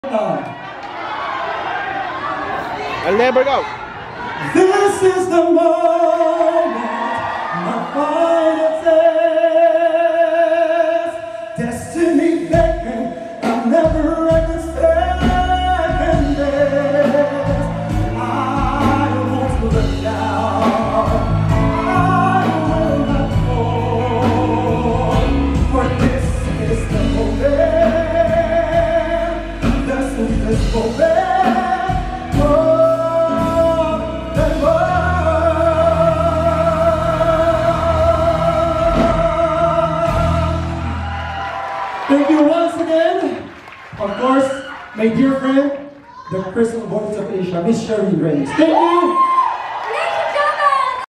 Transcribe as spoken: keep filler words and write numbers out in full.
I'll never go. This is the moment, my final test. Destiny beckoned, I'll never understand this. I won't look down, I will not fall. For this is the moment, the sweetest moment. Thank you once again, of course, my dear friend, the crystal voice of Asia, Miss Sherry Reyes. Thank you.